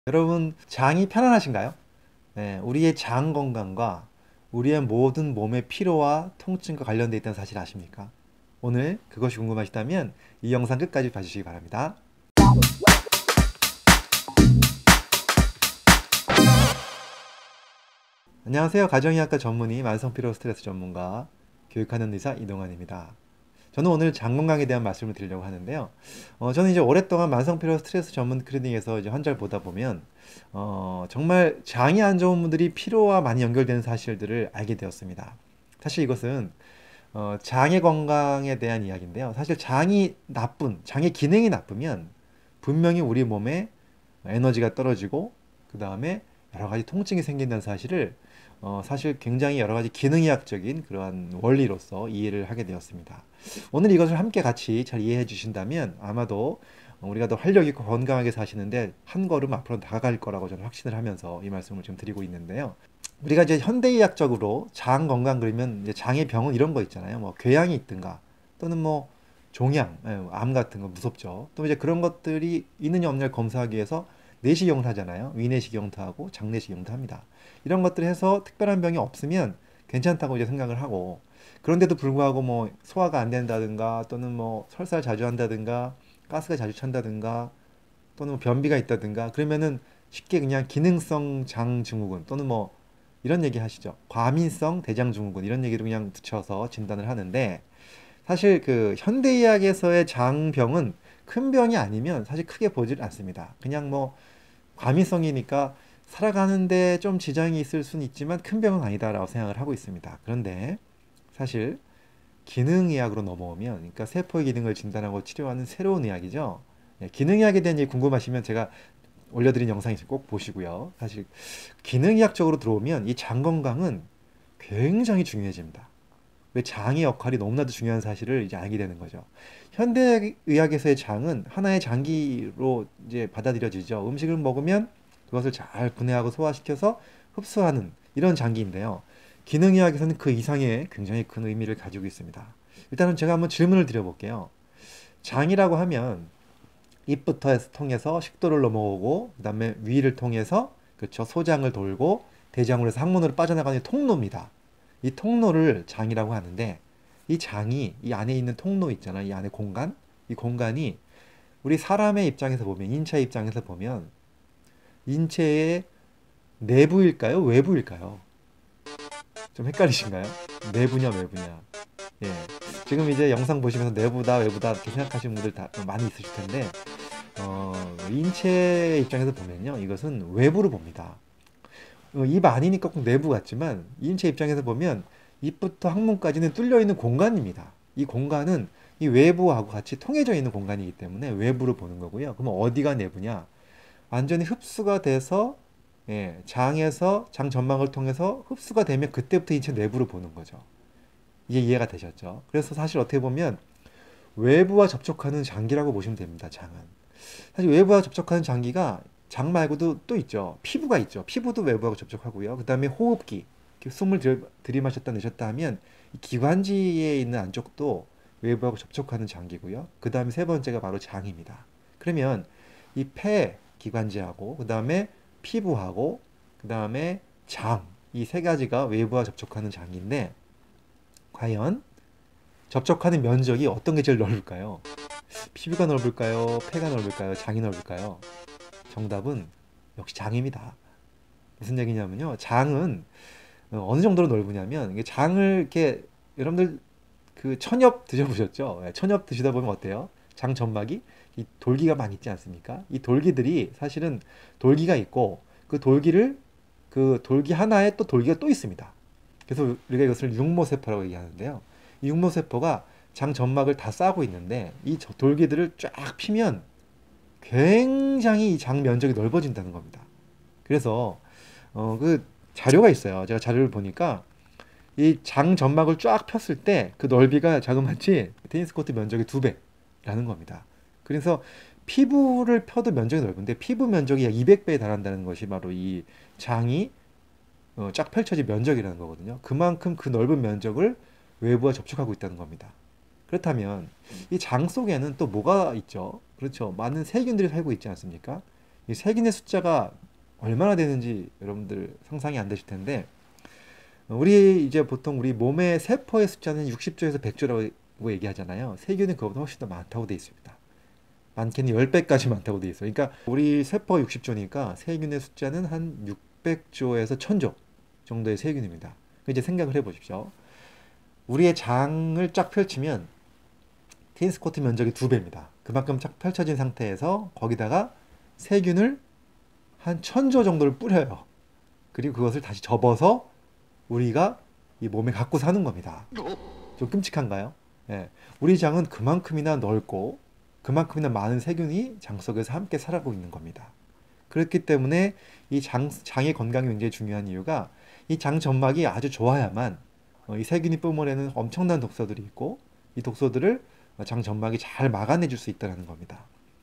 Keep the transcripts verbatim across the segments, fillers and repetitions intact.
여러분, 장이 편안하신가요? 네, 우리의 장 건강과 우리의 모든 몸의 피로와 통증과 관련되어 있다는 사실 아십니까? 오늘 그것이 궁금하시다면 이 영상 끝까지 봐주시기 바랍니다. 안녕하세요. 가정의학과 전문의 만성피로 스트레스 전문가 교육하는 의사 이동환입니다. 저는 오늘 장 건강에 대한 말씀을 드리려고 하는데요. 어, 저는 이제 오랫동안 만성피로 스트레스 전문 클리닉에서 이제 환자를 보다 보면 어, 정말 장이 안 좋은 분들이 피로와 많이 연결되는 사실들을 알게 되었습니다. 사실 이것은 어, 장의 건강에 대한 이야기인데요. 사실 장이 나쁜, 장의 기능이 나쁘면 분명히 우리 몸에 에너지가 떨어지고 그 다음에 여러 가지 통증이 생긴다는 사실을 어, 사실 굉장히 여러 가지 기능의학적인 그러한 원리로서 이해를 하게 되었습니다. 오늘 이것을 함께 같이 잘 이해해 주신다면 아마도 우리가 더 활력 있고 건강하게 사시는데 한 걸음 앞으로 나아갈 거라고 저는 확신을 하면서 이 말씀을 좀 드리고 있는데요. 우리가 이제 현대의학적으로 장 건강 그러면 이제 장의 병은 이런 거 있잖아요. 뭐 궤양이 있든가 또는 뭐 종양, 예, 암 같은 거 무섭죠. 또 이제 그런 것들이 있느냐 없느냐를 검사하기 위해서 내시경을 하잖아요. 위내시경도 하고 장내시경도 합니다. 이런 것들 해서 특별한 병이 없으면 괜찮다고 이제 생각을 하고 그런데도 불구하고 뭐 소화가 안 된다든가 또는 뭐 설사를 자주 한다든가 가스가 자주 찬다든가 또는 뭐 변비가 있다든가 그러면은 쉽게 그냥 기능성 장증후군 또는 뭐 이런 얘기 하시죠. 과민성 대장증후군 이런 얘기를 그냥 붙여서 진단을 하는데 사실 그 현대의학에서의 장병은 큰 병이 아니면 사실 크게 보질 않습니다. 그냥 뭐 과민성이니까 살아가는데 좀 지장이 있을 수는 있지만 큰 병은 아니다라고 생각을 하고 있습니다. 그런데 사실 기능의학으로 넘어오면 그러니까 세포의 기능을 진단하고 치료하는 새로운 의학이죠. 예, 기능의학에 대한 얘기 궁금하시면 제가 올려드린 영상 있으면 꼭 보시고요. 사실 기능의학적으로 들어오면 이 장 건강은 굉장히 중요해집니다. 왜 장의 역할이 너무나도 중요한 사실을 이제 알게 되는 거죠. 현대의학에서의 장은 하나의 장기로 이제 받아들여지죠. 음식을 먹으면 그것을 잘 분해하고 소화시켜서 흡수하는 이런 장기인데요. 기능의학에서는 그 이상의 굉장히 큰 의미를 가지고 있습니다. 일단은 제가 한번 질문을 드려볼게요. 장이라고 하면 입부터 해서 통해서 식도를 넘어오고 그 다음에 위를 통해서 그렇죠 소장을 돌고 대장으로 해서 항문으로 빠져나가는 통로입니다. 이 통로를 장이라고 하는데 이 장이 이 안에 있는 통로 있잖아 이 안에 공간 이 공간이 우리 사람의 입장에서 보면 인체 입장에서 보면 인체의 내부일까요 외부일까요? 좀 헷갈리신가요? 내부냐 외부냐? 예. 지금 이제 영상 보시면서 내부다 외부다 이렇게 생각하시는 분들 다 많이 있으실 텐데 어, 인체 입장에서 보면요 이것은 외부로 봅니다. 어, 입 아니니까 꼭 내부 같지만 인체 입장에서 보면 입부터 항문까지는 뚫려 있는 공간입니다. 이 공간은 이 외부하고 같이 통해져 있는 공간이기 때문에 외부로 보는 거고요. 그러면 어디가 내부냐? 완전히 흡수가 돼서 예, 장에서 장 전망을 통해서 흡수가 되면 그때부터 인체 내부로 보는 거죠. 이게 이해가 되셨죠? 그래서 사실 어떻게 보면 외부와 접촉하는 장기라고 보시면 됩니다. 장은. 사실 외부와 접촉하는 장기가 장 말고도 또 있죠. 피부가 있죠. 피부도 외부하고 접촉하고요. 그 다음에 호흡기. 숨을 들, 들이마셨다 내셨다 하면 이 기관지에 있는 안쪽도 외부하고 접촉하는 장기고요. 그 다음에 세 번째가 바로 장입니다. 그러면 이 폐 기관지하고 그 다음에 피부하고 그 다음에 장. 이 세 가지가 외부와 접촉하는 장기인데 과연 접촉하는 면적이 어떤 게 제일 넓을까요? 피부가 넓을까요? 폐가 넓을까요? 장이 넓을까요? 정답은 역시 장입니다. 무슨 얘기냐면요. 장은 어, 어느 정도로 넓으냐면 이게 장을 이렇게 여러분들 그 천엽 드셔보셨죠? 예, 천엽 드시다 보면 어때요? 장 전막이 이 돌기가 많이 있지 않습니까? 이 돌기들이 사실은 돌기가 있고 그 돌기를 그 돌기 하나에 또 돌기가 또 있습니다. 그래서 우리가 이것을 육모세포라고 얘기하는데요. 이 육모세포가 장 점막을 다 싸고 있는데 이 돌기들을 쫙 피면 굉장히 이 장 면적이 넓어진다는 겁니다. 그래서 어, 그 자료가 있어요. 제가 자료를 보니까 이 장 점막을 쫙 폈을 때 그 넓이가 자그마치 테니스 코트 면적의 두 배라는 겁니다. 그래서 피부를 펴도 면적이 넓은데 피부 면적이 약 이백 배에 달한다는 것이 바로 이 장이 어, 쫙 펼쳐진 면적이라는 거거든요. 그만큼 그 넓은 면적을 외부와 접촉하고 있다는 겁니다. 그렇다면 이 장 속에는 또 뭐가 있죠? 그렇죠. 많은 세균들이 살고 있지 않습니까? 이 세균의 숫자가 얼마나 되는지 여러분들 상상이 안 되실 텐데, 우리 이제 보통 우리 몸의 세포의 숫자는 육십 조에서 백 조라고 얘기하잖아요. 세균은 그거보다 훨씬 더 많다고 되어 있습니다. 많게는 십 배까지 많다고 되어 있어요. 그러니까 우리 세포가 육십 조니까 세균의 숫자는 한 육백 조에서 천 조 정도의 세균입니다. 이제 생각을 해보십시오. 우리의 장을 쫙 펼치면 테니스 코트 면적이 두 배입니다. 그만큼 쫙 펼쳐진 상태에서 거기다가 세균을 한 천 조 정도를 뿌려요. 그리고 그것을 다시 접어서 우리가 이 몸에 갖고 사는 겁니다. 좀 끔찍한가요? 예. 우리 장은 그만큼이나 넓고 그만큼이나 많은 세균이 장 속에서 함께 살아가고 있는 겁니다. 그렇기 때문에 이 장, 장의 건강이 굉장히 중요한 이유가 이 장 점막이 아주 좋아야만 어, 이 세균이 뿜어내는 엄청난 독소들이 있고 이 독소들을 장 점막이 잘 막아내줄 수 있다는 겁니다.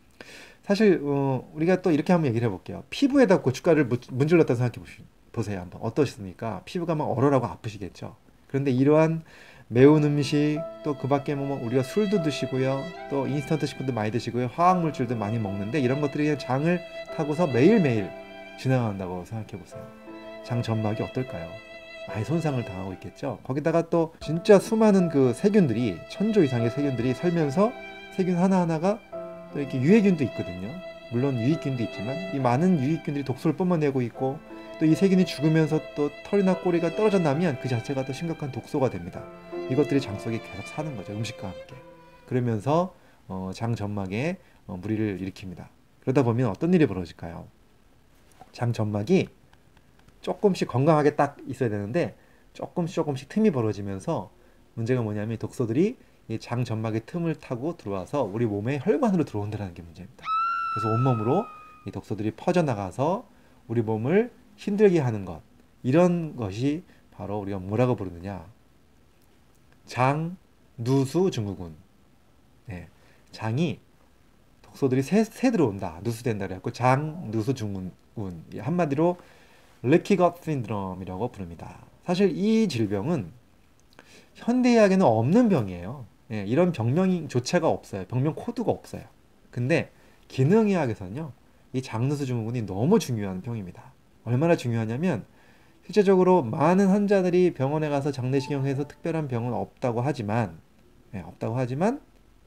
사실 어, 우리가 또 이렇게 한번 얘기를 해볼게요. 피부에다 고춧가루를 문질렀다 생각해 보세요. 한번 어떠십니까? 피부가 막 얼얼하고 아프시겠죠. 그런데 이러한 매운 음식, 또 그 밖에 뭐 우리가 술도 드시고요, 또 인스턴트 식품도 많이 드시고요, 화학물질도 많이 먹는데 이런 것들이 그냥 장을 타고서 매일매일 지나간다고 생각해 보세요. 장 점막이 어떨까요? 많이 손상을 당하고 있겠죠. 거기다가 또 진짜 수많은 그 세균들이 천조 이상의 세균들이 살면서 세균 하나하나가 또 이렇게 유해균도 있거든요. 물론 유익균도 있지만 이 많은 유익균들이 독소를 뿜어내고 있고 또 이 세균이 죽으면서 또 털이나 꼬리가 떨어져 나면 그 자체가 또 심각한 독소가 됩니다. 이것들이 장 속에 계속 사는 거죠. 음식과 함께. 그러면서 어, 장 점막에 어, 무리를 일으킵니다. 그러다 보면 어떤 일이 벌어질까요? 장 점막이 조금씩 건강하게 딱 있어야 되는데 조금씩 조금씩 틈이 벌어지면서 문제가 뭐냐면 독소들이 이 장 점막의 틈을 타고 들어와서 우리 몸의 혈관으로 들어온다는 게 문제입니다. 그래서 온몸으로 이 독소들이 퍼져나가서 우리 몸을 힘들게 하는 것, 이런 것이 바로 우리가 뭐라고 부르느냐, 장 누수 증후군. 네, 장이 독소들이 새, 새 들어온다, 누수된다 그래갖고 장 누수 증후군, 한마디로 리키 것 신드롬이라고 부릅니다. 사실 이 질병은 현대의학에는 없는 병이에요. 예, 이런 병명조차가 없어요. 병명 코드가 없어요. 근데 기능의학에서는요, 이 장누수 증후군이 너무 중요한 병입니다. 얼마나 중요하냐면 실제적으로 많은 환자들이 병원에 가서 장내시경해서 특별한 병은 없다고 하지만 예, 없다고 하지만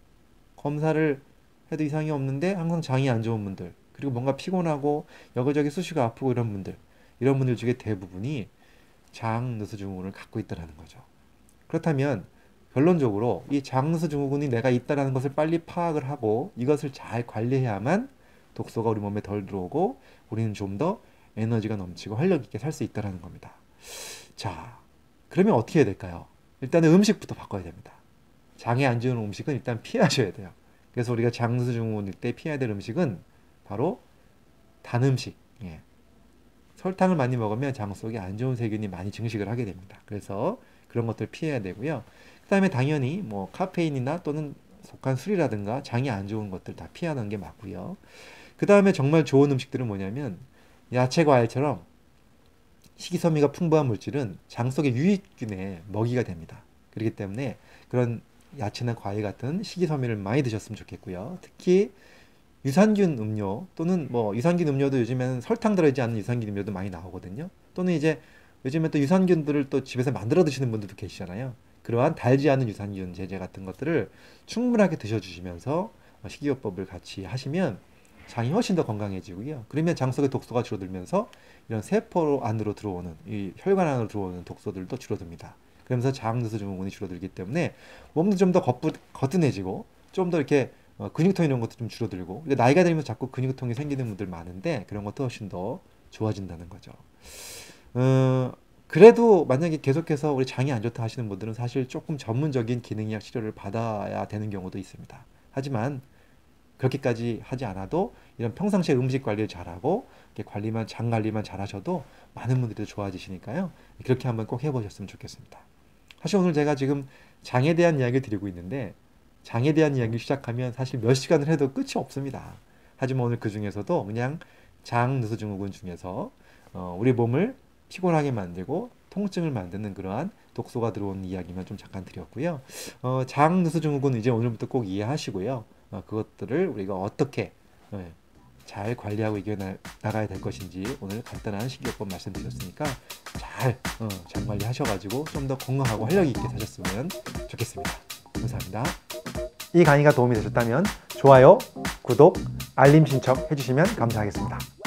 검사를 해도 이상이 없는데 항상 장이 안 좋은 분들, 그리고 뭔가 피곤하고 여기저기 쑤시고 아프고 이런 분들, 이런 분들 중에 대부분이 장누수 증후군을 갖고 있다는 거죠. 그렇다면 결론적으로 이 장누수 증후군이 내가 있다는 것을 빨리 파악을 하고 이것을 잘 관리해야만 독소가 우리 몸에 덜 들어오고 우리는 좀 더 에너지가 넘치고 활력 있게 살 수 있다는 겁니다. 자, 그러면 어떻게 해야 될까요? 일단은 음식부터 바꿔야 됩니다. 장에 안 좋은 음식은 일단 피하셔야 돼요. 그래서 우리가 장누수 증후군일 때 피해야 될 음식은 바로 단 음식. 예. 설탕을 많이 먹으면 장 속에 안 좋은 세균이 많이 증식을 하게 됩니다. 그래서 그런 것들 피해야 되고요. 그 다음에 당연히 뭐 카페인이나 또는 속한 술이라든가 장이 안 좋은 것들 다 피하는 게 맞고요. 그 다음에 정말 좋은 음식들은 뭐냐면 야채, 과일처럼 식이섬유가 풍부한 물질은 장 속의 유익균의 먹이가 됩니다. 그렇기 때문에 그런 야채나 과일 같은 식이섬유를 많이 드셨으면 좋겠고요. 특히 유산균 음료 또는 뭐 유산균 음료도 요즘에는 설탕 들어있지 않은 유산균 음료도 많이 나오거든요. 또는 이제 요즘에 또 유산균들을 또 집에서 만들어 드시는 분들도 계시잖아요. 그러한 달지 않은 유산균 제제 같은 것들을 충분하게 드셔주시면서 식이요법을 같이 하시면 장이 훨씬 더 건강해지고요. 그러면 장 속의 독소가 줄어들면서 이런 세포 안으로 들어오는, 이 혈관 안으로 들어오는 독소들도 줄어듭니다. 그러면서 장누수 증후군이 줄어들기 때문에 몸도 좀 더 거뜬해지고 좀 더 이렇게 근육통 이런 것도 좀 줄어들고, 나이가 들면서 자꾸 근육통이 생기는 분들 많은데 그런 것도 훨씬 더 좋아진다는 거죠. 어, 그래도 만약에 계속해서 우리 장이 안 좋다 하시는 분들은 사실 조금 전문적인 기능의학 치료를 받아야 되는 경우도 있습니다. 하지만 그렇게까지 하지 않아도 이런 평상시에 음식 관리를 잘하고 이렇게 관리만, 장 관리만 잘하셔도 많은 분들이 좋아지시니까요. 그렇게 한번 꼭 해보셨으면 좋겠습니다. 사실 오늘 제가 지금 장에 대한 이야기를 드리고 있는데 장에 대한 이야기를 시작하면 사실 몇 시간을 해도 끝이 없습니다. 하지만 오늘 그 중에서도 그냥 장누수 증후군 중에서 어, 우리 몸을 피곤하게 만들고 통증을 만드는 그러한 독소가 들어온 이야기만 좀 잠깐 드렸고요. 어, 장누수 증후군 이제 오늘부터 꼭 이해하시고요. 어, 그것들을 우리가 어떻게 예, 잘 관리하고 이겨나가야 될 것인지 오늘 간단한 식이요법 말씀드렸으니까 잘, 어, 장 관리하셔가지고 좀 더 건강하고 활력 있게 사셨으면 좋겠습니다. 감사합니다. 이 강의가 도움이 되셨다면 좋아요, 구독, 알림 신청 해주시면 감사하겠습니다.